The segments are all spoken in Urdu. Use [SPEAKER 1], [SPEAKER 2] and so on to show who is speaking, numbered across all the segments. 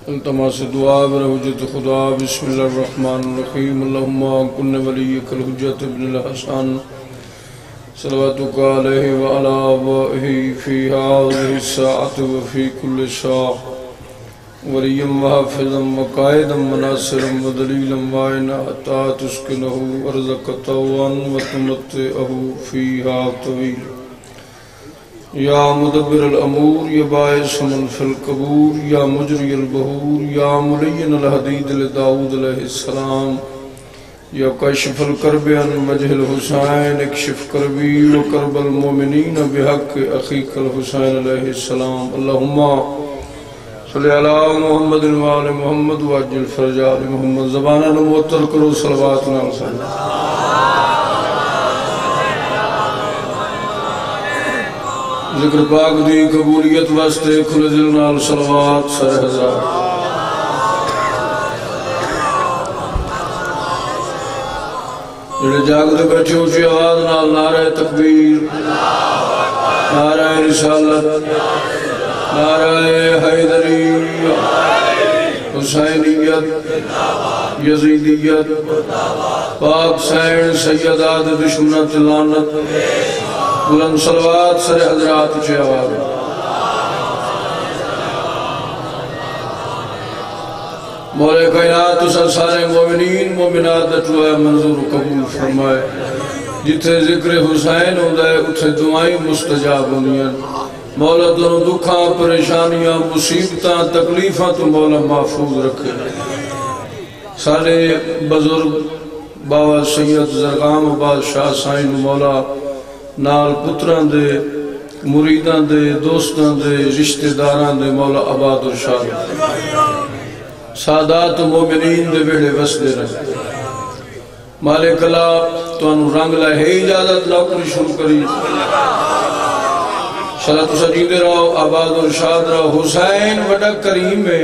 [SPEAKER 1] التماس دعا برحجت خدا بسم اللہ الرحمن الرحیم اللہم کن ولیک الحجت ابن الحسن صلواتک علیہ وعلا آبائہ فی هذه الساعة وفی کل ساعة ولیم وحافظا وقائدا مناصرا ودلیلا وعینا حتی تسکنہ ورزق طوعا وتمتعہ فیہا طویل یا مدبر الامور یا باعث من فی القبور یا مجری البحور یا ملین الحدید لداود علیہ السلام یا کشف الکرب عن وجہ الحسین اکشف کربی وکرب المومنین بحق اخیق الحسین علیہ السلام اللہم صلی اللہ محمد وآل محمد وعجل فرج آل محمد زبانہ نموتر کرو صلواتنا وسلم ذکر پاک دی قبولیت واسطے کھل دل نال صلوات سر ہزار جڑے جاگ دے بیٹھے اونچی آواز نال نعرہ تکبیر نعرہ رسالت نعرہ حیدری حسینیت یزیدیت پاک سین سیدات دشمنت لعنت بلند صلوات سر حضرات اچھے آواز مولا کائنات اسا سارے مومنین مومنات دعائے منظور قبول فرمائے جتھے ذکر حسین ہوندہ ہے اتھے دعائیں مستجاب ہونیاں مولا دونوں دکھاں پریشانیاں مصیبتاں تکلیفاں تو مولا محفوظ رکھے سارے بزرگ بابا سید زرغام آباد شاہ سائن مولا نال پتران دے مریدان دے دوستان دے رشتہ داران دے مولا آباد و شاد سادات و مومنین دے بیڑے وسدے رہے مالک اللہ تو انہوں رنگ لائے اجازت نوکری شروع کری صلاة و سجید رہو آباد و شاد رہو حسین وڈا کریم میں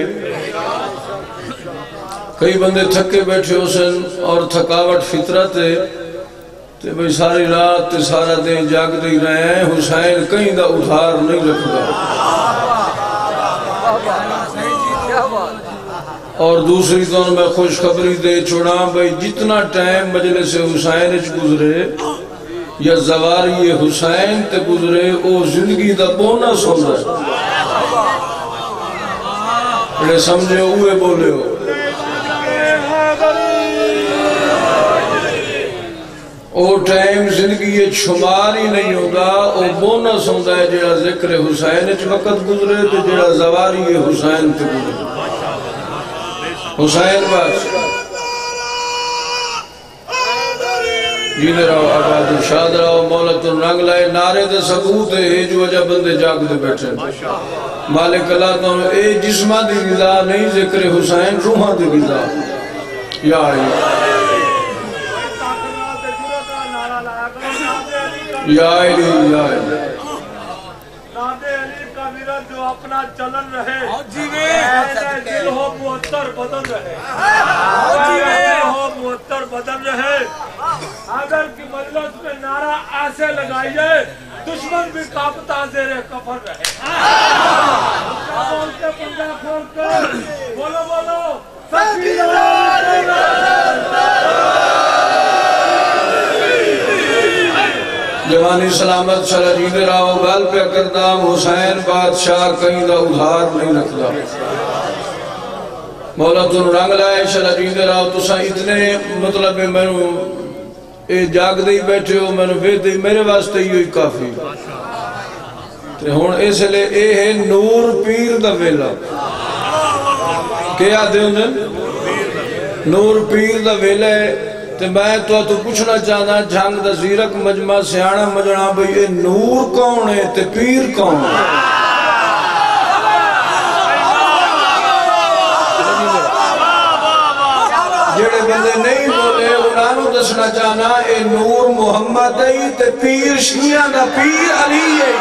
[SPEAKER 1] کئی بندے تھکے بیٹھے حسین اور تھکاوٹ فطرت ہے تے بھئی ساری رات تے سارا دن جاگ دے رہے ہیں حسین کہیں دا ادھار نہیں رکھتا اور دوسری تو میں خوشخبری دے چھوڑا بھئی جتنا ٹائم مجلس حسین اچ گزرے یا زواری حسین تے گزرے او زندگی دا بونس ہونا ہے بڑے سمجھے ہوئے بولے ہو او ٹائم زندگی شمار ہی نہیں ہوگا او بونس ہوتا ہے جڑا ذکر حسین اچ وقت گزرے تو جڑا زواری حسین تے گزرے حسین باس جینے رہو آباد و شاد رہو مولت رنگ لائے نعرے دے ثبوت ہے جو وجہ بندے جاگ دے بیٹھے مالک اللہ تو اے جسمہ دی غذا نہیں ذکر حسین روحہ دی غذا یا آئی یا علی یا علی
[SPEAKER 2] نادے علی کا ورد جو اپنا چلن رہے ایسے دل ہو معطر بدل رہے دل ہو معطر بدل رہے اگر کی مجلس میں نعرہ ایسے لگائیے دشمن بھی کاپتا زیر کفر رہے بولتے پنجا کھول کر بولو بولو تکبیر
[SPEAKER 1] جوانی سلامت شرح جیدے راو گل پہ کردام حسین بادشاہ کہیں دا ادھار نہیں رکھدا مولا تن رنگ لائے شرح جیدے راو تو سا اتنے مطلب میں اے جاگ دے بیٹھے ہو میں وید دے میرے واسطے ہی ہوئی کافی تے ہون اس لئے اے ہے نور پیر دا ویلا کیا دے ہوں نور پیر دا ویلا ہے تے میں تو پوچھنا چاہنا جھنگ دا زیرک مجمع سیانا مجمع بھئی یہ نور کون ہے تے پیر کون ہے جڑے بندے نہیں بولے انہوں دسنا چاہنا اے نور محمد ہے تے پیر شیعہ دا پیر علی ہے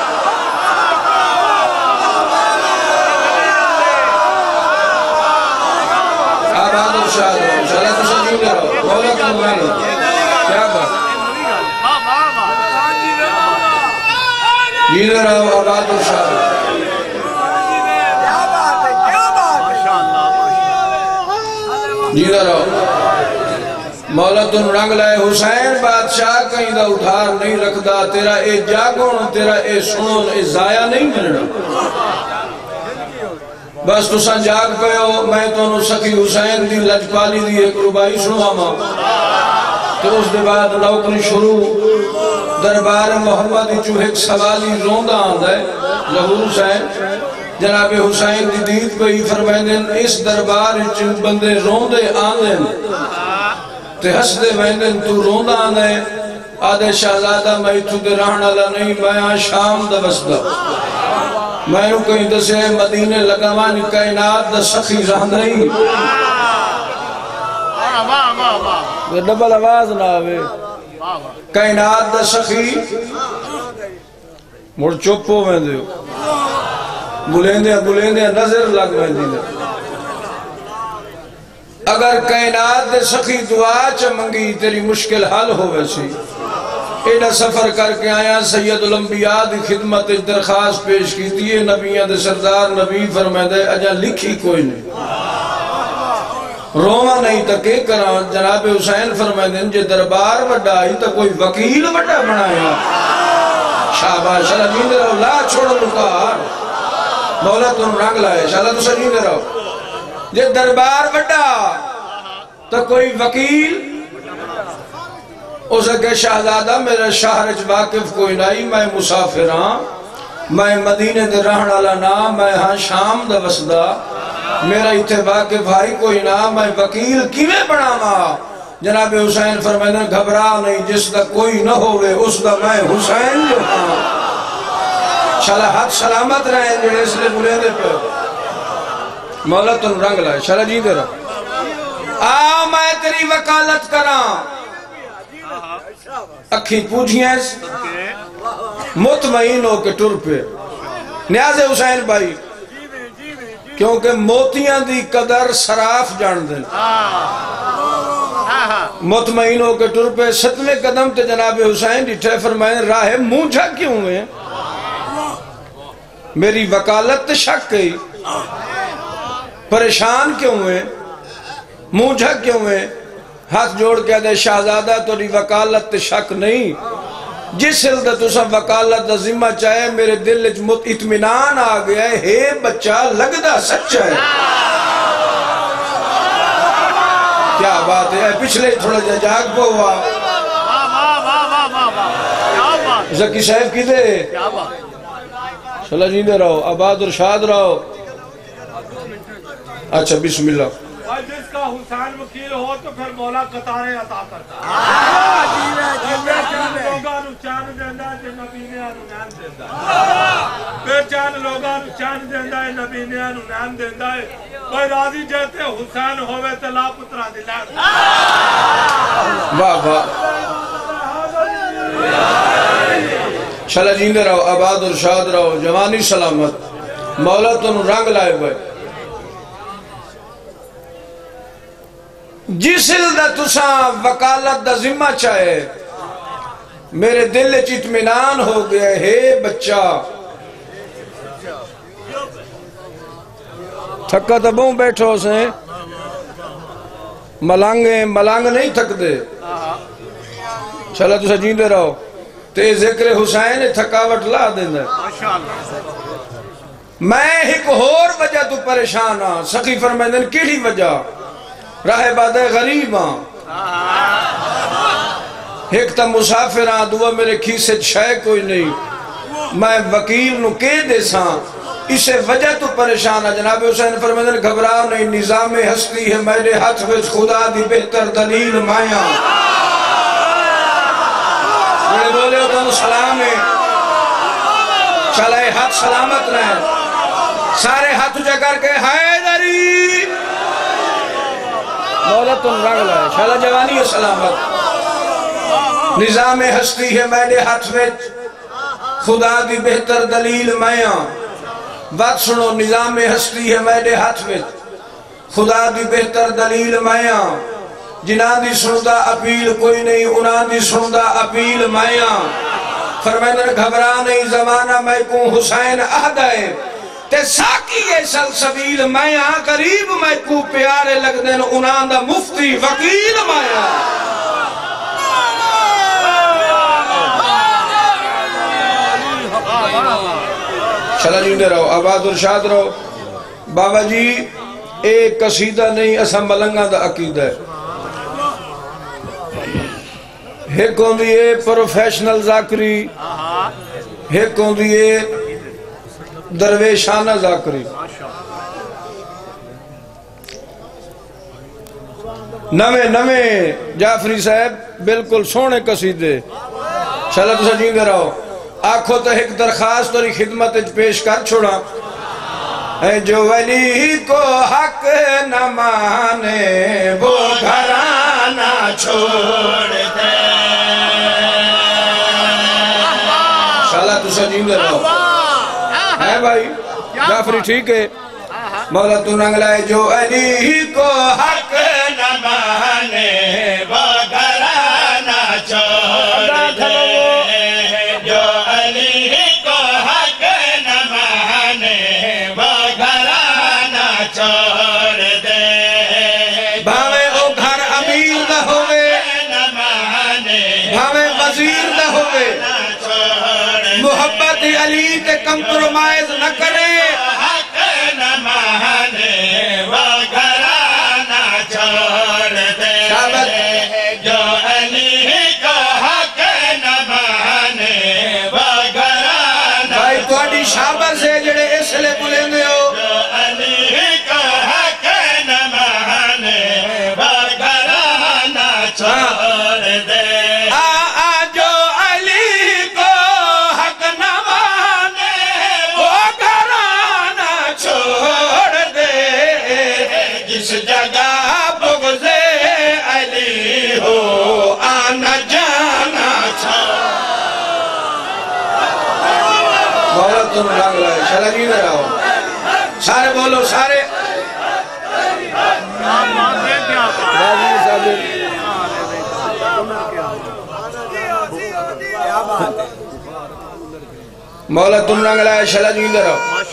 [SPEAKER 1] آباد و شاد شرط سجید رہو مولا کمرانو کیا بات جیدے رہو آباد و شاد جیدہ رہو مولا تن رنگ لائے حسین بادشاہ کہیں دا اٹھار نہیں رکھدا تیرا اے جاگون تیرا اے سنون اے ضائع نہیں ملنا بس تساں جاگ پہ ہو میں تو انہوں سخی حسین دی لجپالی دی ایک ربائی سنوا ماں تو اس دے بعد نوکری شروع دربار محمد جو ایک سوالی روندہ آندہ ہے ظہور حسین جناب حسین دی دید پہ ہی فرمائندن اس دربار جو بندے روندے آندن تے ہس دے ویندن تو روندہ آندہ ہے آدھے شہزادہ میں تو دے رہنا نہیں میں آن شام دا بسدہ میں نو کہیں دسے مدینے لگاوانی کائنات دا سخی رہن رہی ڈبل آواز نہ آوے کائنات دا سخی مڑ چوپو میں دیو بلیندے نظر لگ میں دینے اگر کائنات دے سخی دعا چمنگی تیری مشکل حل ہو ویسی ایڈا سفر کر کے آیا سید الانبیاء دی خدمت درخواست پیش کی دیئے نبیان دے سردار نبی فرمائے دے اجا لکھی کوئی نہیں روما نہیں تکے کرا جناب حسین فرمائے دے جے دربار وڈا ہی تا کوئی وکیل وڈا بنایا شاباش اللہ جیندے رہو لا چھوڑو لکار مولا تم رنگ لائے شاءاللہ تو سجیندے رہو جے دربار وڈا تا کوئی وکیل اسے کہ شہزادہ میرا شہرچ واقف کوئی نہیں میں مسافر ہاں میں مدینے دے رہنا لنا میں ہاں شام دا وسدہ میرا اتھے واقف بھائی کوئی نہ میں وکیل کیویں بنا ماں جناب حسین فرمائے گھبرا نہیں جس دا کوئی نہ ہوئے اس دا میں حسین جو ہاں شالا حد سلامت رہے جڑے اس لئے بلے دے پہ مولا تن رنگ لائے شالا جی دے رہا میں تیری وکالت کراں اکھی پوچھیں مطمئن ہو کے ٹر پہ نیاز حسین بھائی کیونکہ موتیاں دی قدر سراف جان دیں مطمئن ہو کے ٹر پہ ستویں قدم تے جناب حسین ڈٹھے فرمائیں راہ مونجھا کیوں ہیں میری وکالت شک گئی پریشان کیوں ہیں مونجھا کیوں ہیں ہاتھ جوڑ کے دے شہزادہ توڑی وکالت شک نہیں جس حلدہ تو سب وکالت دا ذمہ چاہے میرے دل اطمینان آ گیا ہے بچہ لگدہ سچا ہے کیا بات ہے پچھلے تھوڑا جاگ پہ ہوا زکی صاحب کی دے صلی جیندے رہو آباد اور شاد رہو اچھا بسم اللہ
[SPEAKER 2] اور جس کا حسین وکیل ہو تو پھر مولا قطارے عطا کرتا ہے لوگاں نو چان دیندا ہے نبی نے انو نام دیندا ہے بے چان لوگاں نو چان دیندا ہے نبی نے انو نام دیندا ہے کوئی راضی جاتے حسین ہوئے تے لا پترا دی لان
[SPEAKER 1] واہ واہ شالا جیندے رہو آباد اور شاد رہو جوانی سلامت مولا تن رنگ لائے بھائی جس دا تساں وکالت دا ذمہ چاہے میرے دل اطمینان ہو گیا ہے بچہ تھکا تبوں بیٹھو سے ملانگ نہیں تھک دے چلا تسا جیندے رہو تے ذکر حسین تھکاوٹ لا دیندے میں ایک اور وجہ تو پریشان ہاں سخی فرمائندن کیڑی وجہ راہ بادہ غریب ہاں ایک تا مسافر ہاں دعا میرے کھیسے شے کوئی نہیں میں وکیل نو کے دے ساں اسے وجہ تو پریشان ہے جناب حسین فرمائے گھبراؤ نہیں نظام ہستی ہے میرے ہاتھ میں خدا دی بہتر دلیل مایا بڑے بولے ہو تو سلام ہے چلائے ہاتھ سلامت رہے سارے ہاتھ جا کر کے حیدری مولا تم رنگ لائے شالا جوانی ہے سلامت نظام ہستی ہے میرے ہاتھ میں خدا دی بہتر دلیل میاں بات سنو نظام ہستی ہے میرے ہاتھ میں خدا دی بہتر دلیل میاں جنہاں دی سندا اپیل کوئی نہیں انہاں دی سندا اپیل میاں فرمائے گھبرا نہیں زمانہ میں کو حسین عہد ہے تے ساکی یہ سلسبیل میں غریب میں کو پیارے لگ دین انہاں دا مفتی وکیل میں چلا جیندے رہو آباد ارشاد رہو بابا جی ایک قصیدہ نہیں اسا ملنگا دا عقیدہ ہے ایک ہوں دیئے پروفیشنل ذاکری ایک ہوں دیئے درویشانہ ذاکری نوے جعفری صاحب بالکل سونے قصیدے چلا تو سجیندے رہو آنکھوں تو ایک درخواست اور خدمت پیش کر چھوڑا جو ولی کو حق نہ مانے وہ گھرانہ چھوڑ دے شاءاللہ تو سجیندے رہو ہے بھائی جعفری ٹھیک ہے مولا تو رنگ لائے جو علی کو حق نہ مانے وہ گھرانہ چھوڑ دے جو علی کو حق نہ مانے وہ گھرانہ چھوڑ دے بھاوے او گھر امیر نہ ہوئے بھاوے وزیر نہ ہوئے محبت علی تے کمپرومائز نہ کرے حق نہ مانے وہ گھرانہ چھوڑ دے جو علی کو حق نہ مانے وہ گھرانہ بھائی توڑی شابر سے جڑے اس لئے بلندے ہو جو علی کو حق نہ مانے وہ گھرانہ چھوڑ دے تم رنگ لائے چلا جی دے رہا ہو سارے بولو سارے مولا تم رنگ لائے چلا جی دے رہا ہو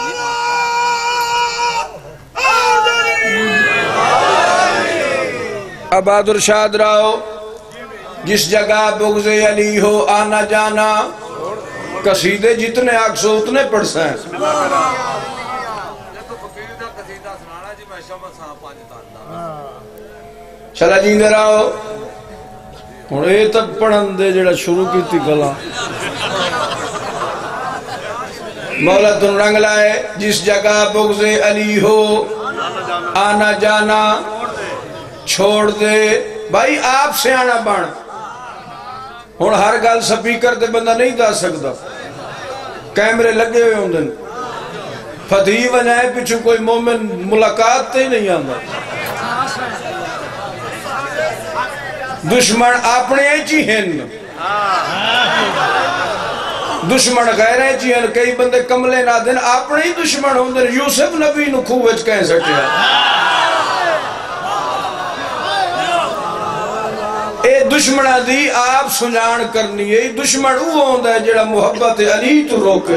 [SPEAKER 1] آباد ارشاد رہو جس جگہ بغض علی ہو آنا جانا قصیدے جتنے آکسو اتنے پڑھ سائیں چلا جیندے رہو ہون اے تک پڑھن دے جڑا شروع کی تھی گلا مولا تن رنگ لائے جس جگہ بغض علی ہو آنا جانا چھوڑ دے بھائی آپ سے آنا بان ہون ہر گال سپیکر دے بندہ نہیں دا سکتا کیمرے لگے ہوئے ہوں دن فتحی ونائے پچھو کوئی مومن ملاقات تے نہیں آندا دشمن اپنے ایچی ہیں دشمن غیر ایچی ہیں کئی بندے کملے نہ دن اپنے ہی دشمن ہوں دن یوسف نبی نو خوچ کہیں سکتے ہیں اے دشمنہ دی آپ سنجان کرنی ہے دشمن وہ ہوندہ ہے جڑا محبت علی تو روکے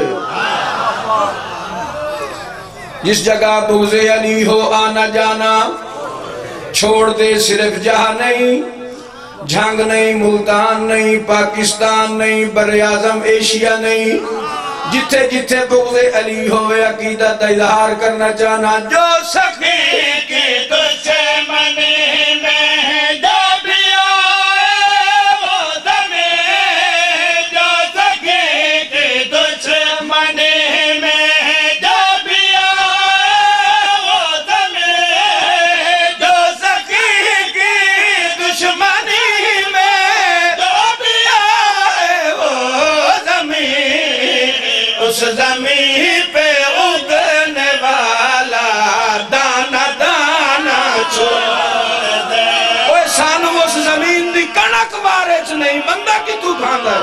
[SPEAKER 1] جس جگہ بغض علی ہو آنا جانا چھوڑ دے صرف جہاں نہیں جھنگ نہیں ملتان نہیں پاکستان نہیں براعظم ایشیا نہیں جتھے جتھے بغض علی ہوئے عقیدت اظہار کرنا چاہنا جو سخی کی تجھے منے میں جو بھی آئے وہ زمین جو سخی کی تجھے منے میں جو بھی آئے وہ زمین جو سخی کی دشمنی میں جو بھی آئے وہ زمین اس زمین پہ اگنے والا دانا دانا چھوڑ دے اوہ سانو اس زمین دی کنک بارچ نہیں بندہ کی تو کھاندر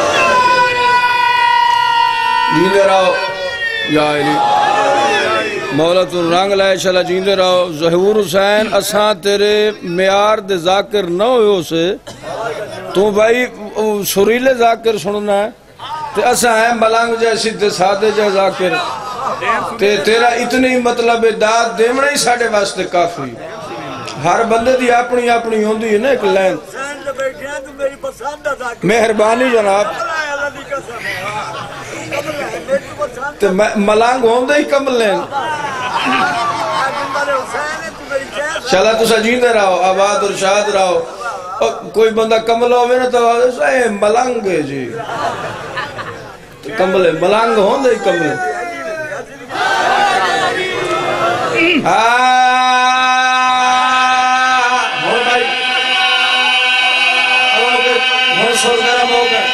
[SPEAKER 1] جیندے رہو یا علی مولا تو رنگ لائے چلا جیندے رہو ظہور حسین اساں تیرے معیار دے ذاکر نہ ہوئے سے تو بھائی سریلے ذاکر سننا ہے تے اساں ہیں ملنگ جیسی تے سادے جا ذاکر تے تیرا اتنی مطلب داد دیمنا ہی ساڑھے واسطے کافی ہر بندے دی اپنی اپنی ہوندی ہے نا ایک لین مہربانی جناب تے ملنگ ہوندے ہی کم لین چلا تو سجیندے رہو آباد اور شاد رہو کوئی بندہ کمل ہوئے نا تو اے ملنگ ہے جی کمل ہے ملنگ ہوندے ہی کمل ہے بھائی سور گرم ہو گئے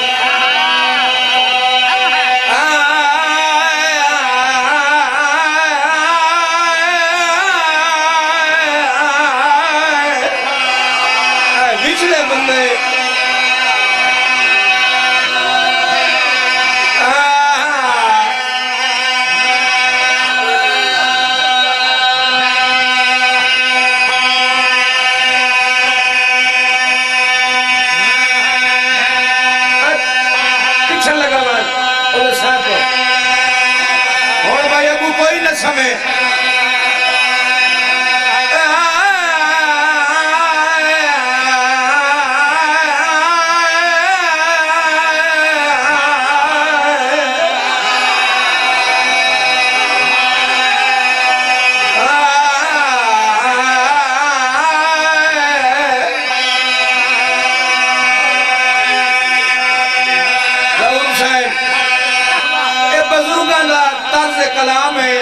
[SPEAKER 1] بچڑے بندے سمیں بزرگاں دا طرز کلام ہے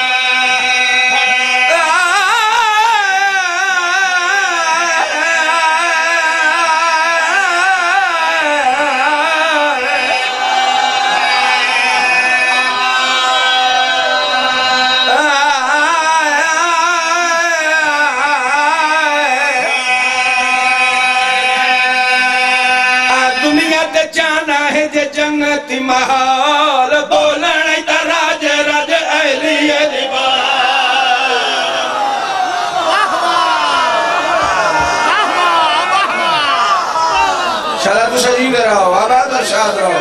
[SPEAKER 1] دنیا تے جانا ہے جے جنت محال بولنے تا راج راج اہلی علیبار شاید تو شجید رہو آباد اور شاد رہو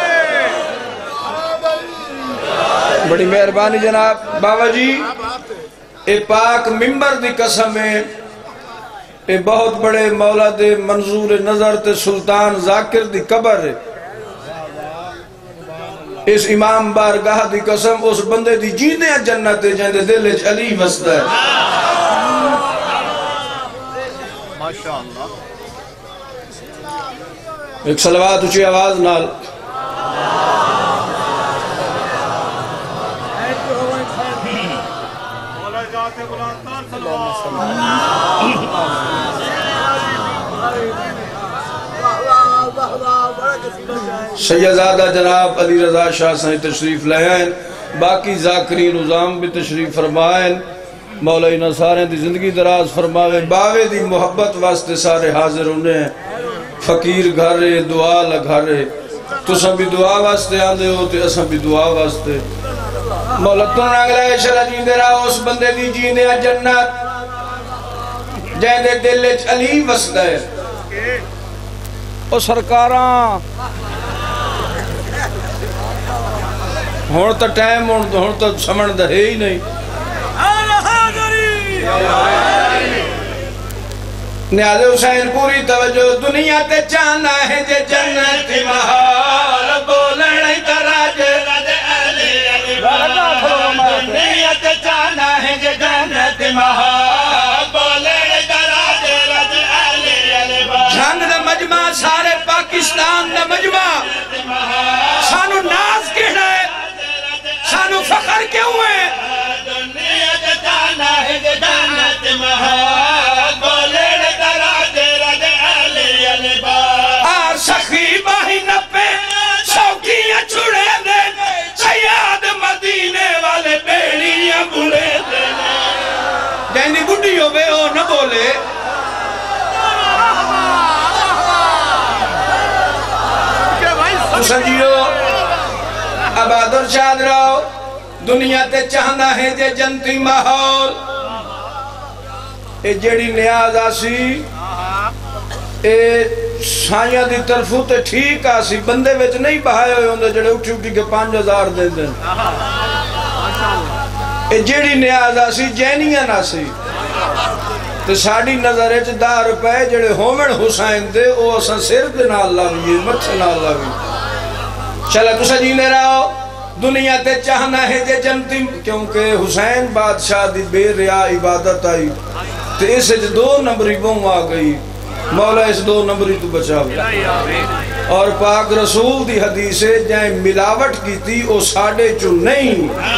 [SPEAKER 1] بڑی مہربانی جناب بابا جی اے پاک ممبر دی قسم ہے اے بہت بڑے مولا دے منظور نظر تے سلطان ذاکر دی قبر ہے اس امام بارگاہ دی قسم اس بندے دی جینے جنت جندے دل علی وسدہ ہے ماشاءاللہ ایک صلوات اچھی آواز نال سیدزادہ جناب علی رضا شاہ سائیں تشریف لائیں باقی ذاکرین نظام بھی تشریف فرمائیں مولا نصاریں دی زندگی دراز فرمائیں باوے دی محبت واسطے سارے حاضر ہونے ہیں فقیر گھرے دعا لگھارے تو سب بھی دعا واسطے آندے ہوتے اسم بھی دعا واسطے مولا تو ناگلہ شرح جیندے رہا اس بندے دی جیندے جنت جیندے دل علی وسدہ ہے او سرکاراں ہون تا ٹائم ہون تا سمن دا ہے ہی نہیں نیاز حسین پوری توجہ دنیا تے جانا ہے جے جنت محال بولنے تا راج راج علی علی دنیا تے جانا ہے جے جنت محال بولنے تا راج راج علی علی جھنگ دا مجمع سارے پاکستان دا مجمع سانو ناز کہنا ہے سانو فخر کیوں ہے دنیا تے جانا ہے جے جنت محال بولنے تا راج راج علی علی آر سخی باہی نپے شوقیاں چھڑے دے سیاد مدینے والے بیڑیاں بڑے دے جہنی بڑی ہوئے ہو نہ بولے تو سنجیو آباد اور شاد رہو دنیا تے چاہنا ہے جے جنتی ماحول اے جیڑی نیاز آسی اے سائیاں دی طرفوں تے ٹھیک آسی بندے وچ نہیں بہائے ہوئے ہوندے جڑے اٹھی اٹھی کے 5000 دے دیں اے جیڑی نیاز آسی جینیاں آسی تو ساڑی نظر ہے 10 روپے جڑے ہومن حسین دے او اسا سر دے نال لاویے متھے نال لاویے چلا تو سجینے رہو دنیا تے چاہنا ہے جے جنتی کیونکہ حسین بادشاہ دی بے ریا عبادت آئی تو اسے 2 نمبری بہوں آ گئی مولا اس 2 نمبری تو بچاو اور پاک رسول دی حدیث ہے جائیں ملاوٹ کی تھی او ساڑے جو نہیں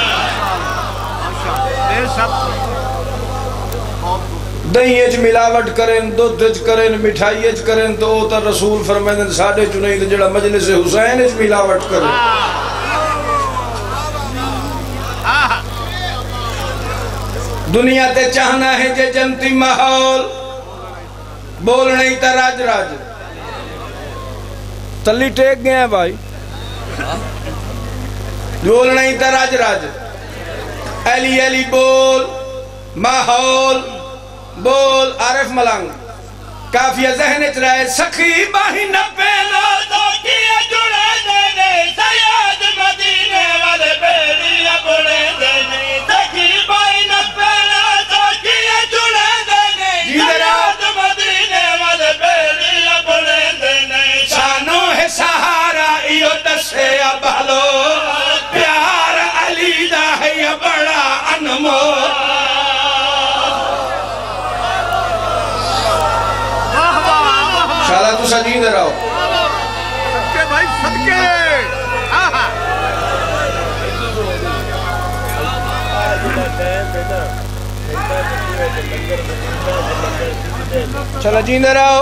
[SPEAKER 1] دہی اچ ملاوٹ کریں دودھ اچ کریں مٹھائی اچ کریں تو اوتا رسول فرمائیں ساڑے جو نہیں تو جڑا مجلس حسین اچ ملاوٹ کریں دنیا تے چاہنا ہے جے جنتی ماحول بول نہیں تا راج راج تلی ٹیک گئے ہیں بھائی بول نہیں تا راج راج علی علی بول ماحول بول عارف ملنگ کافیہ ذہن اچرائے سخی باہی نپیلو تو کیا جڑے دینے سیاد مدینے والے بیری اپنے دینے سخی باہی نپیلو تو کیا جڑے دینے سیاد مدینے والے بیری اپنے دینے شانو ہے سہارا ایو دسے ابالو پیار علی دا ہے بڑا انمول تو سجینے رہو صدقے بھائی صدقے چلو جینے رہو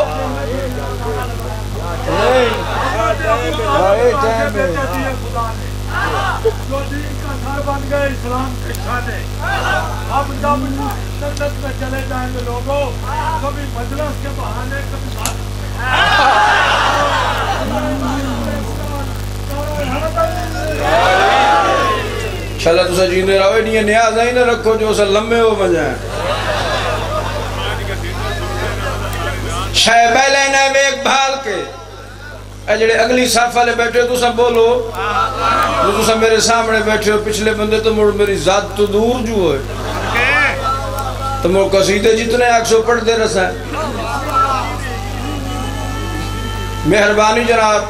[SPEAKER 1] جو دین کا سر بن گئے اسلام کے کھانے اب جب سنت میں چلے جائیں گے لوگوں کبھی مجلس کے بہانے کبھی بات چلا تو سجینے رہو انہیں نیاز ہی نہ رکھو جو اسے لمبے ہو بجائیں شہ بیلے نے ایک بھال کے اے جڑے اگلی صاف والے بیٹھے ہو تو سب بولو تو سب میرے سامنے بیٹھے ہو پچھلے بندے تو مڑ میری ذات تو دور جو ہے تو مڑ قصیدے جتنے اکسو پڑھ دے رسا ہے مہربانی جناب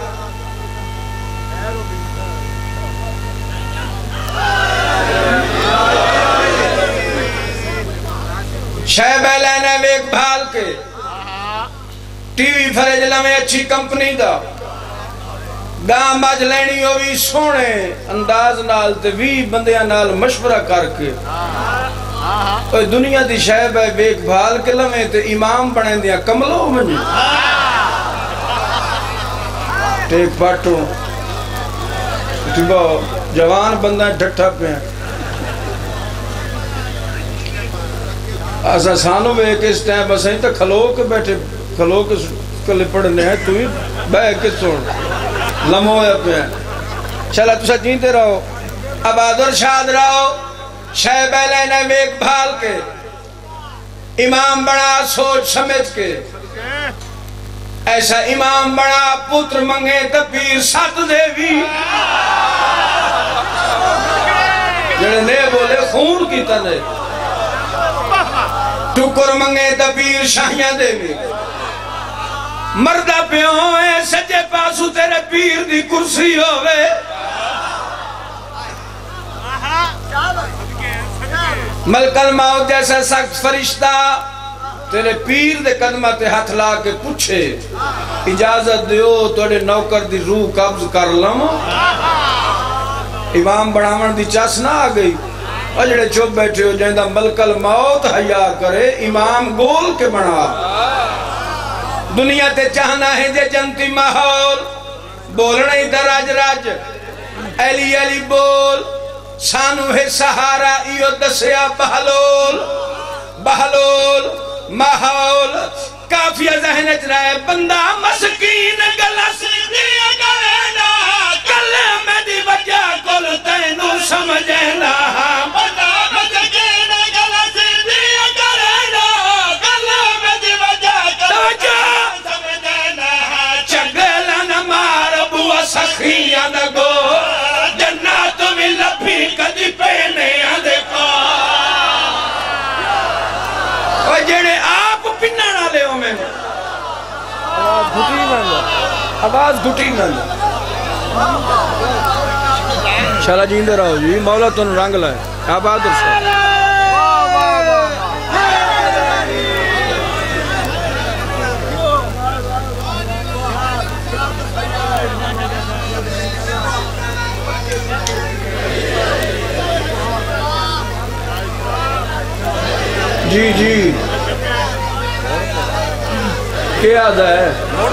[SPEAKER 1] شہ بیلے نے ایک بھال کے ٹی وی فرجلہ میں اچھی کمپنی دا گاں باج لینی ہوئی سونے انداز نال تے وی بندیاں نال مشورہ کر کے اوہ دنیا دی شہب ہے بیک بھال کے لمیں تے امام بڑھیں دیا کملو منی ٹیک پاٹوں ٹھیکو جوان بندہ ڈھٹھا پہ ہیں آسا سانو بے ایک اس ٹائم بس ہیں تو کھلو کے بیٹھے کھلو کے کلے پڑھنے ہیں تو ہی بے کے سوڑ لمحویا پہ ہیں چلا تو سا جینتے رہو آباد اور شاد رہو شہ بیلے نے بیک بھال کے امام بڑا سوچ سمجھ کے ایسا امام بڑا پتر منگے تپیر سات دیوی جڑے نے بولے خون کی تنے ٹکر منگے تپیر شاہیاں دیوی مردہ پہ ہوئے سجے پاسو تیرے پیر دی کرسی ہوئے ملک الموت جیسا سخت فرشتہ تیرے پیر دے قدمہ تے ہاتھ لا کے پوچھے اجازت دیو توڑے نوکر دی روح قبض کر لوں امام بڑھامن دی چاس نہ آ گئی اجڑے چوب بیٹھے ہو جائندہ ملک الموت حیاء کرے امام گول کے بنا دنیا تے چاہنا ہے جے جنتی ماحول بولنا ہی دراج راج علی علی بول سانو ہے سہارا ایو دسیا بہلول بہلول ماحول کافیہ ذہن اجرائے بندہ مسکین گلس دیا گلینا کلے میں دی وجہ کل تینو سمجھنا بندہ مسکین غلط دیا کرنا گلا میں وجہ سمجھنا چگلن مار بوا سخیاں دگو جنات میں لپھی کدی پینے دیکھو اور جڑے آپ پننا نہ لے ہو میں آواز گھٹی نہ لے شالا جیندے رہو جی مولا تن رنگ لائے آباد سے جی جی کیا آدھا ہے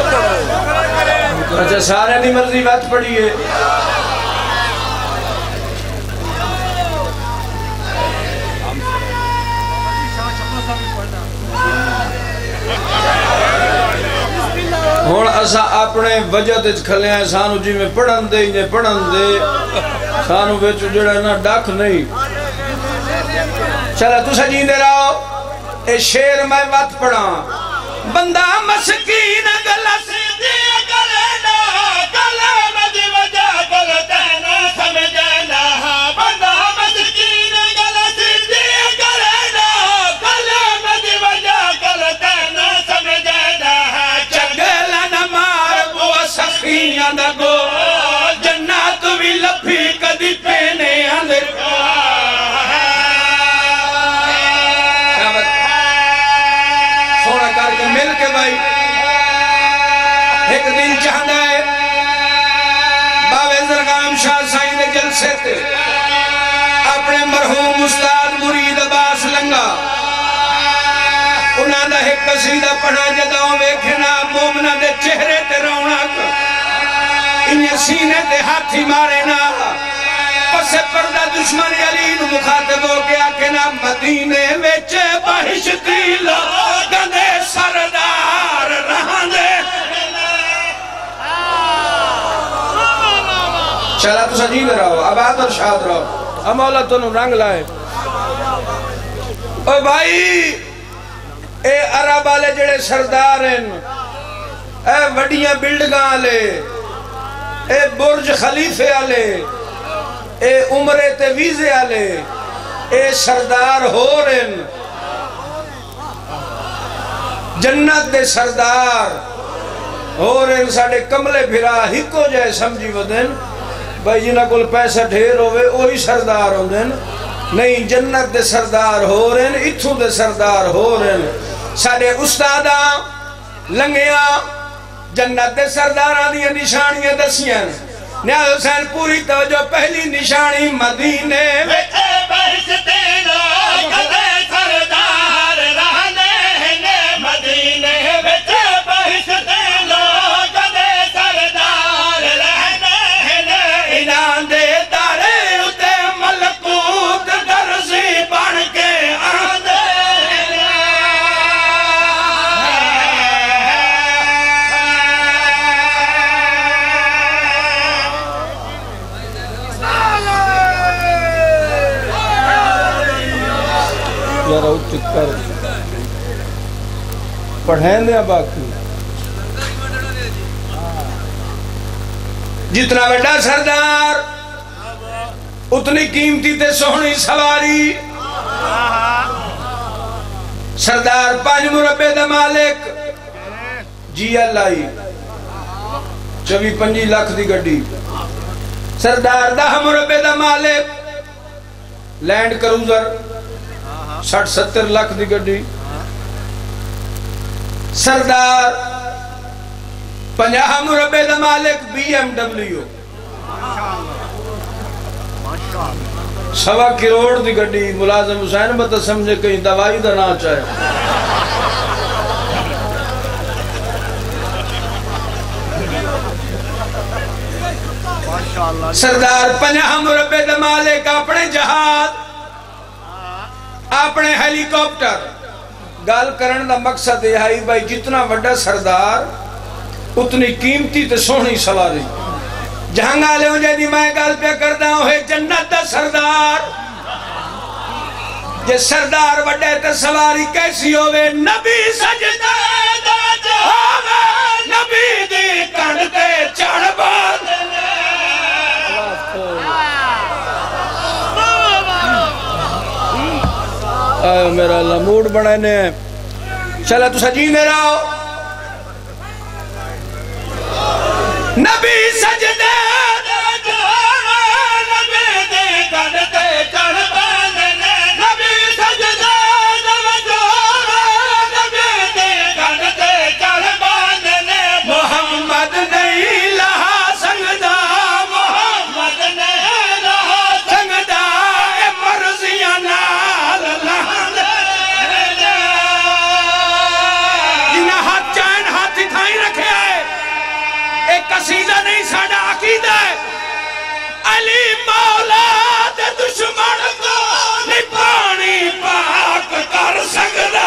[SPEAKER 1] اچھا سارے نہیں مرضی بات پڑھئے ہون اسا اپنے وجہ تے کھلے ہیں سانو جی میں پڑھن دے سانو بیچو جڑا نا ڈاک نہیں چلا تو سجیندے رہو اے شیر میں وقت پڑھا بندہ مسکین گلہ سے دیا گلینا گلہ میں دی وجہ گلتینا سمجھنا بندہ مسکین گلہ سے دیا گلینا گلہ میں دی وجہ گلتینا سمجھنا چگلن مار بوا سخیاں دگو جنات بھی لپھی کدی پینے اندر مل کے بھائی ایک دن چاہتا ہے باوے زرگام شاہ سائیں نے جلسے تھے اپنے مرحوم استاد مرید عباس لنگا انہاں دا ایک قصیدہ پڑھا جداؤں ویکھنا مومنہ دے چہرے تے رونق انہیں سینے تے ہاتھی مارے نا پس پردہ دشمن علی نو مخاطب ہو گیا کہ نا مدینے وچ بہشتی لوگاں دے سردار رہاں دے چلا تو سجید رہو آباد اور شاد رہو مولا تو نو رنگ لائے اوہ بھائی اے عرب والے جڑے سردار ہیں اے وڈیاں بلڈگاں لے اے برج خلیفے والے اے عمرے تے ویزے آلے اے سردار ہو رہن جنت دے سردار ہو رہن ساڑے کملے بھرا ہکو جائے سمجھی ودن بھائی جنہ کل پیسہ ڈھیر ہوئے وہی سردار ہو دن نہیں جنت دے سردار ہو رہن اتھو دے سردار ہو رہن ساڑے استادہ لنگیاں جنت دے سردارہ دیا نشانیاں دسیاں نیاز حسین پوری توجہ پہلی نشانی مدینے وچے بہشتے لوگ دے سردار رہنے ہیں مدینے وچے بہشتے لوگ دے سردار رہنے ہیں انہاں دے دارے اتے ملکوت درزی بن کے آدھے یارہ اچھت کر پڑھیں دیا باقی جتنا بڑا سردار اتنی قیمتی تے سہنی سواری سردار 5 مربع دا مالک جی اللہ 24-25 لاکھ دی گڑی سردار 10 مربع دا مالک لینڈ کروزر 60-70 لاکھ دی گڑی سردار 50 مربع دا مالک BMW 1.25 کروڑ دی گڑی ملازم حسین بتا سمجھے کہیں دوائی دا نہ چاہے سردار 50 مربع دا مالک اپنے جہاد اپنے ہیلی کاپٹر گال کرن دا مقصد یہ ہے بھائی جتنا وڈا سردار اتنی قیمتی تے سونی سواری جہاں لے ہوں جیدی میں گل پہ کردہ ہوئے جنت دا سردار یہ سردار وڈے تے سواری کیسی ہوئے نبی سجدہ دا جہاوے نبی دی کنڈتے چڑھ باندھنے آئے میرا اللہ موڈ بڑھنے ہیں چلے تو سجینے رہو نبی سجدے دا جہاوے نبی دی کنڈتے چڑھ باندھنے نبی سجدے دا جہاوے نبی دی کنڈتے چڑھ باندھنے محمد نہیں لہا سنگدہ محمد نہیں لہا سنگدہ اے مرضیاں نال لہندے جنہاں ہاتھ چین ہاتھ تھائی رکھے آئے ایک قصیدہ نہیں ساڑھا عقیدہ ہے علی مولا دے دشمن کو نہیں پانی پاک کر سکتا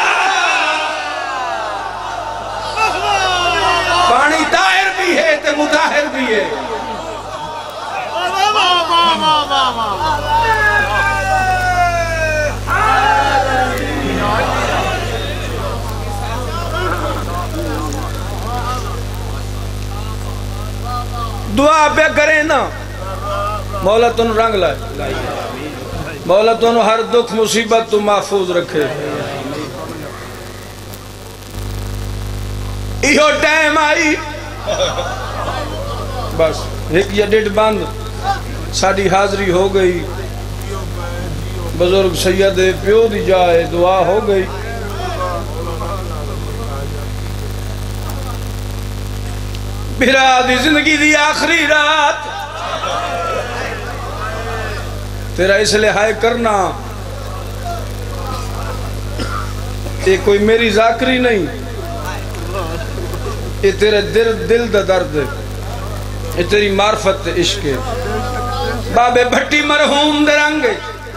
[SPEAKER 1] پانی طاہر بھی ہے تے مطاہر بھی ہے دعا پہ کریں نا مولا تنو رنگ لائے مولا تنو ہر دکھ مصیبت تو محفوظ رکھے ایہو ٹائم آئی بس ایک یا ڈیٹ بند ساڑھی حاضری ہو گئی بزرگ سید پیو دی جائے دعا ہو گئی بھرا دی زندگی دی آخری رات تیرا اس لحاظ کرنا یہ کوئی میری ذاکری نہیں یہ تیرے دل دا درد ہے یہ تیری معرفت عشق ہے بابے بھٹی مرحوم درنگے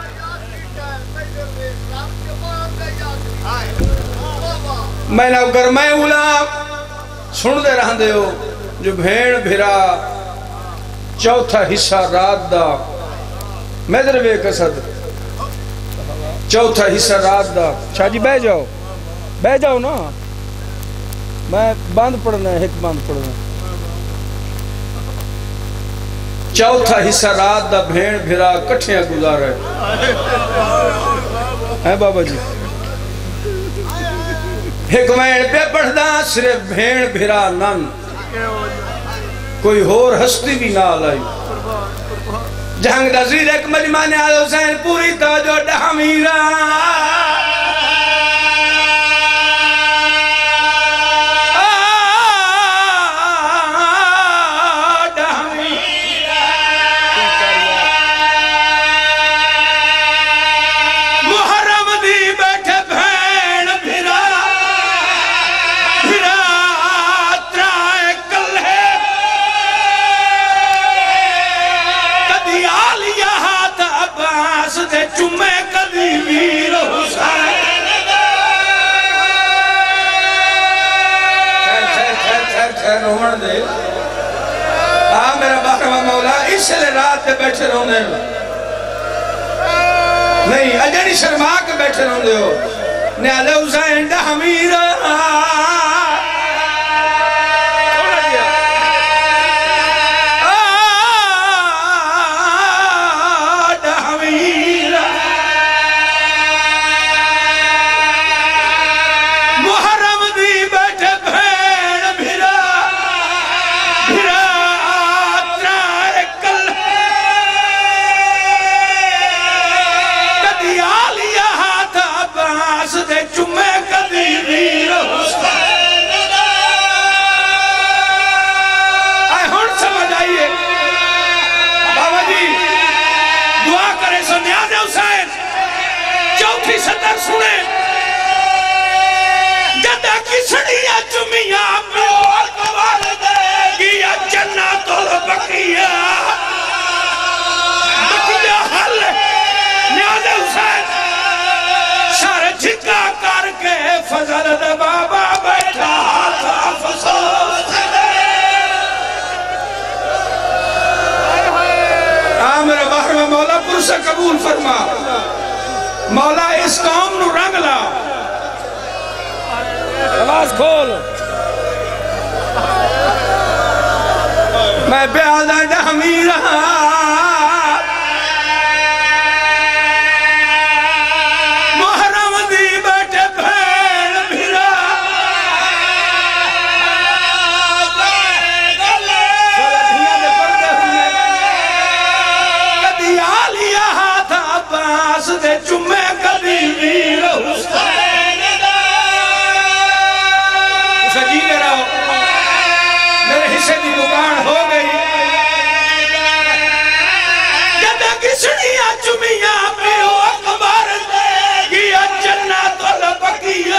[SPEAKER 1] میں نہ کر میں اولا سن دے رہاں دے ہو جو بھیڑ بھرا چوتھا حصہ رات دا میں در بے قصد چوتھا حصہ رات دا شاہ جی بہ جاؤ نا میں باندھ پڑھنا ہے ایک باندھ پڑھنا چوتھا حصہ رات دا بھیڑ بھرا کٹھیاں گزار ہے بابا جی ایک وین پہ پڑھدا صرف بھیڑ بھرا نن کوئی ہور ہستی بھی نہ لائی جہنگ دا زیر ایک مجمع نے آل حسین پوری توجہ ڈہمیرہ رومن دے میرا باقوہ مولا اس لئے رات دے بیٹھے رہوں دے نہیں اجنی شرما کے بیٹھے رہوں دے ہو نیالے حسین ڈہمیرہ چمے کدی ویر حسین کھول میں پیادہ ڈامی رہا محرم دی بیٹے بھین بھرا کدی آلیا ہاتھ عباس دے چمے کدی ویر حسین سجینے رہو میرے حصے دی دکان ہو گئی جدہ کسڑیاں چمیاں پیو اکبر گیا جنت البقیہ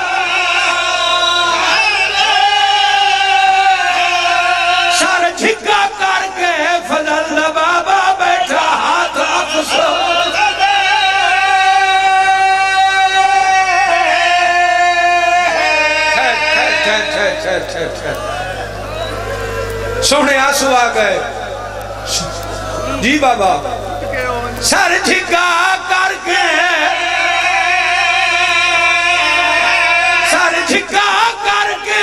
[SPEAKER 1] سر جھگا کر کے فضل بابا بیٹھا ہاتھ افسوس سونے آنسو آ گئے جی بابا سر جھگا کر کے سر جھگا کر کے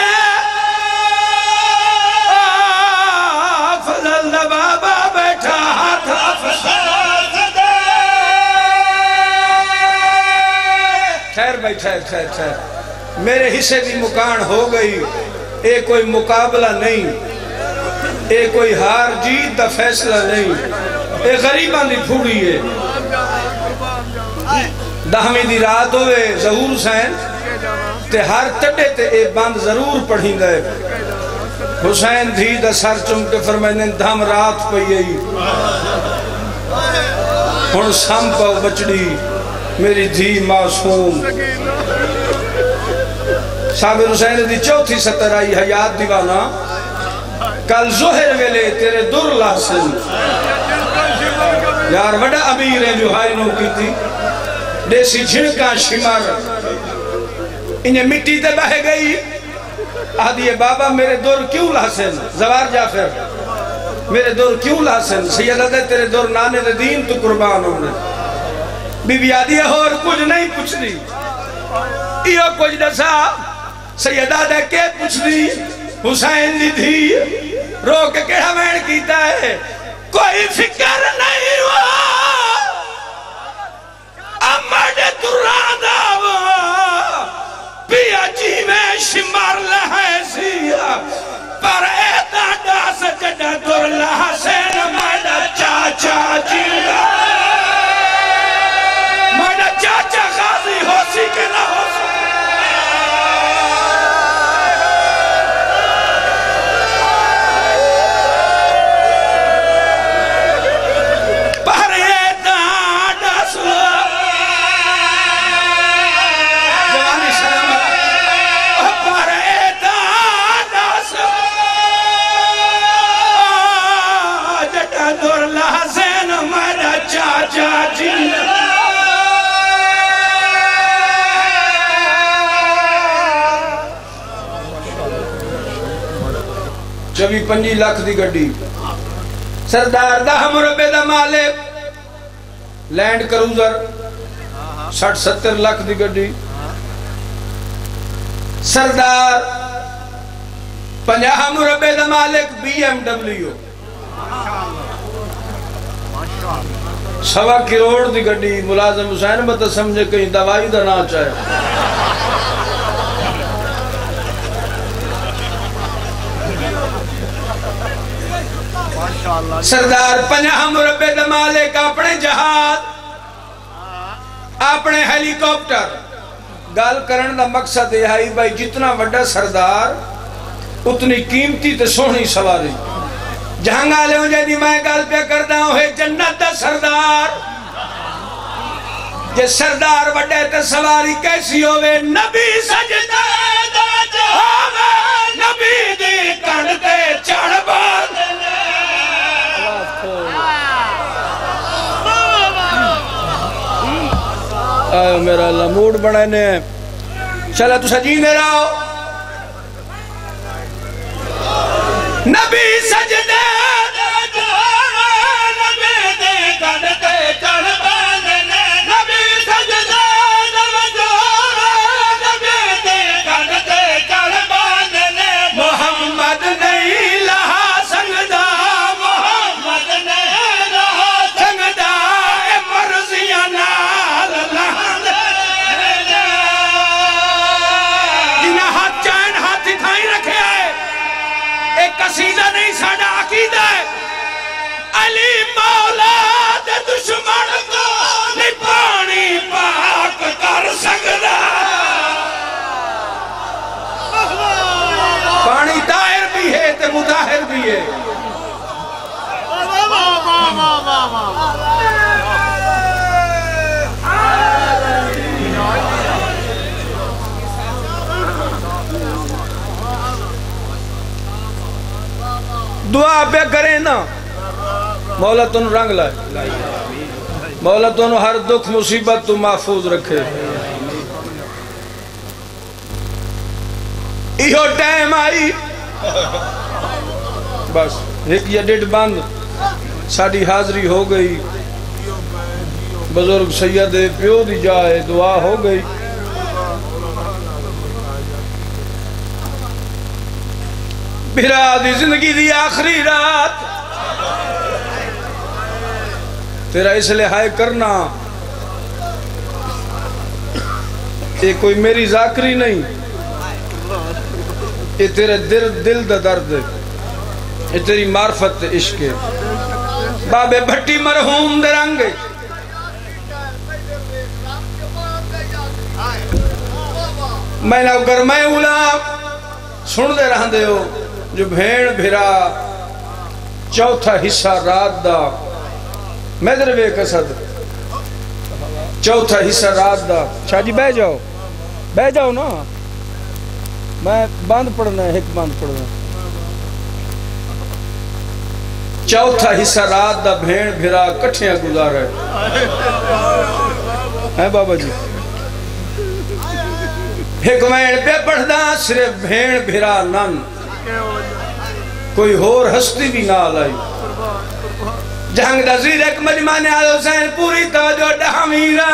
[SPEAKER 1] فضل بابا بیٹھا ہاتھ افسوس خیر بھائی خیر میرے حصے کی مکان ہو گئی اے کوئی مقابلہ نہیں اے کوئی ہار جیت دا فیصلہ نہیں اے غریبان دی پھوڑی ہے دہمی دی رات ہوئے ظہور حسین تے ہر تڑے تے اے بند ضرور پڑھیں گئے حسین دھی دا سر چمکے فرمائنے دھم رات پئی گئی ہن سم پاؤ بچڑی میری دھی معصوم صابر حسین دی چوتھی ستر آئی حیات دیوانا کل ظہر ویلے تیرے در لحسن یار وڈا امیر ہے جو ہائنوں کی تھی دیسی جھنکا شمار انہیں مٹی تے بہ گئی آدھی بابا میرے در کیوں لحسن زوار جعفر میرے در کیوں لحسن سیدہ دے تیرے در نانے دے دین تو قربان ہونے بی بی آدھی اور کچھ نہیں پوچھ دی ایو کچھ دسا سیدہ دے کے پوچھ دی حسین دی تھی روک کے ہمیں کیتا ہے کوئی فکر نہیں ہوا امد دران آوا پیا جی میں شمار لہے سیا پر ایتا دا سجدہ در لحسین مائدہ چاچا جیلا مائدہ چاچا غازی ہو سی کے نہ ہو سی چوی 5 لاکھ دی گڑی سردار دا مربع دا مالک لینڈ کروزر 60-70 لاکھ دی گڑی سردار 50 مربع دا مالک BMW 1.25 کروڑ دی گڑی ملازم حسین بتا سمجھے کہیں دوائی دا نہ چاہے سردار 50 مربع دا مالک اپنے جہاد اپنے ہیلی کاپٹر گال کرن دا مقصد یہ ہے بھائی جتنا وڈا سردار اتنی قیمتی تے سونی سواری جہاں لے ہوں جائے میں گال پہ کردا ہوں ہے جنت دا سردار یہ سردار وڈے تے سواری کیسی ہوئے نبی سجدہ دا جہاں نبی دی کڑتے چڑھ بات آئے میرا اللہ موڈ بڑھانے ہیں چلا تو سجینے رہو نبی سجدے نبی دے کڑتے چڑھ باندھنے نبی سجدے نبی دے کڑتے چڑھ ہے دعا پہ کریں نا مولا تنو رنگ لائے مولا تنو ہر دکھ مصیبت تو محفوظ رکھے ایہو ٹائم آئی بس ایک یا ڈیٹ بند ساڑھی حاضری ہو گئی بزرگ سید پیو دی جائے دعا ہو گئی بھرا دی زندگی دی آخری رات تیرا اس لحاظ کرنا یہ کوئی میری ذاکری نہیں یہ تیرے دل دا درد ہے یہ تیری معرفت عشق ہے بابے بھٹی مرحوم درنگے میں نہ گرمائے اولا سن دے رہن دے ہو جو بھیڑ بھرا چوتھا حصہ رات دا میں در بے قصد چوتھا حصہ رات دا شاہ جی بہ جاؤ نا میں باندھ پڑھنا ہے ایک باندھ پڑھنا چوتھا حصہ رات دا بھیڑ بھرا کٹھیاں گزار ہے بابا جی ایک وین پہ پڑھدا صرف بھیڑ بھرا نن کوئی ہور ہستی بھی نہ لائی جہنگ دا زیر ایک مجمع نے آل حسین پوری توجہ ڈہمیرہ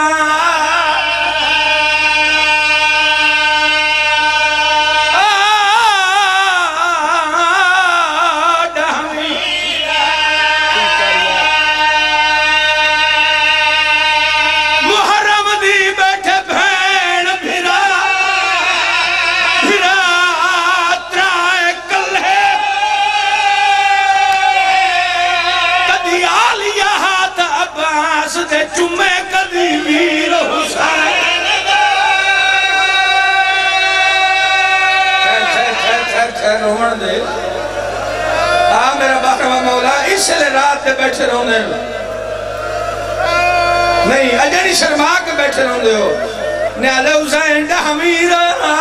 [SPEAKER 1] رومن دے میرا باقرہ مولا اس لئے رات دے بیٹھے رونے نہیں اجنی شرما کے بیٹھے رونے ہو نیال حسین ڈہمیرہ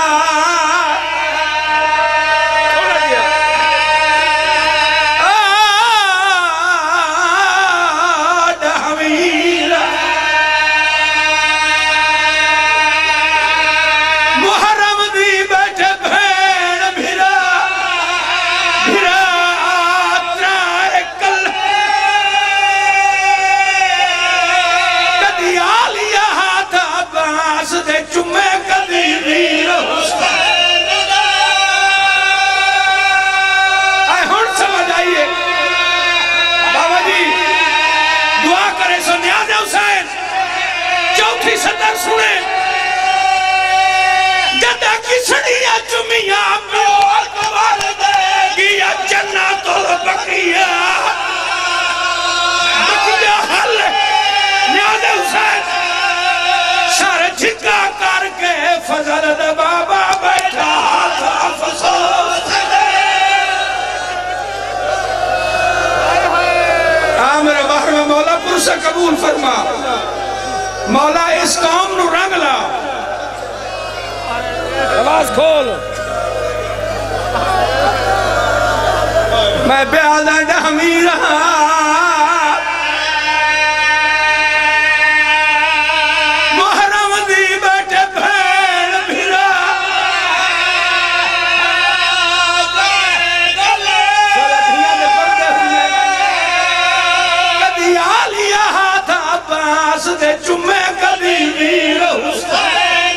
[SPEAKER 1] صدر سنے جدہ کسڑیاں چمیاں پیو اکبر دے گیا جنت البقیہ بقیہ حل نیاز حسین سارے جھکا کر کے فضل دے بابا بیٹھا تھا افسوس دے میرے باہر میں مولا پرسہ قبول فرما مولا اس قوم نو رنگ لا آواز کھول میں بیادہ ڈہمیرہ محرم دی بیٹھے بھیڑ بھرا کدی آلیا ہاتھ عباس دے چمے کدی ویر حسین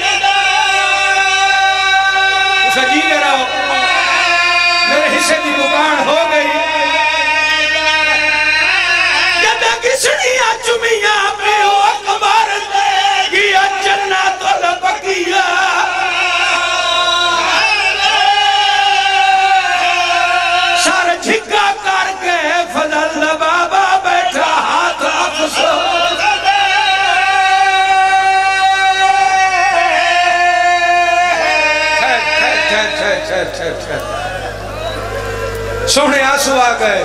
[SPEAKER 1] سجی لے رہا ہو میرے حصے دی مکان ہو گئی جدہ کسڑیاں چمیاں پیو اکبر دے گیا جنت البقیہ سارے جھگا کر کے فضل بابا بیٹھا ہاتھ افسوس سونے آنسو آ گئے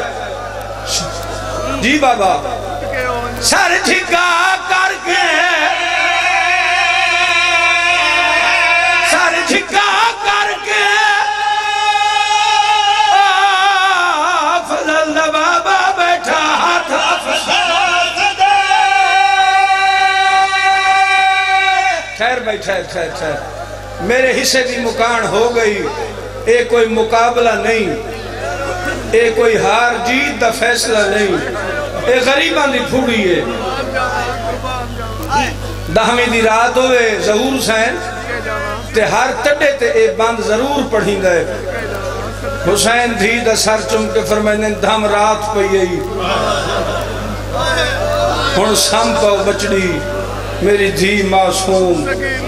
[SPEAKER 1] جی بابا سر جھکا کر کے سر جھکا کر کے فضل دا بابا بیٹھا ہاتھ خیر بھائی خیر میرے حصے کی مکان ہو گئی اے کوئی مقابلہ نہیں اے کوئی ہار جیت دا فیصلہ نہیں اے غریبان دی پھوڑی ہے دہویں دی رات ہوئے ظہور حسین تے ہر تڑے تے اے بند ضرور پڑھیں گئے حسین دھی دا سر چم کے فرمائنے دھم رات پہ یہی ہن سم پاؤ بچڑی میری دھی معصوم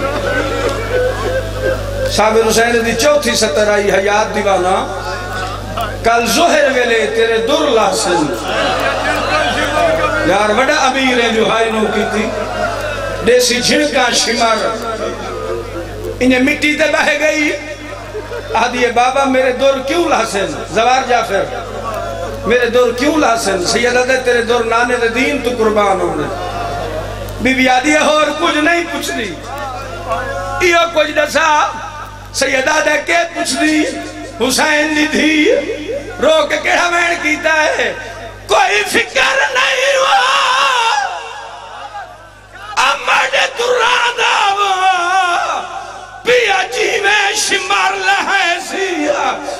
[SPEAKER 1] صابر حسین دی چوتھی سطر آئی حیات دیوانا کل ظہر ویلے تیرے در لحسن یار وڈا امیر ہے جو ہائنوں کی تھی دیسی جھنکا شمار انہیں مٹی تے بہ گئی آدھی بابا میرے در کیوں لحسن زوار جعفر میرے در کیوں لحسن سیدہ دے تیرے در نانے دے دین تو قربان ہونے بی بی آدھی ہے اور کچھ نہیں پوچھ دی یہ کچھ دسا سیدہ دے کے پوچھ دی حسین دی تھی روک کے ہمیں کیتا ہے کوئی فکر نہیں ہوا امد درادا پیا جی میں شمار لہے سیا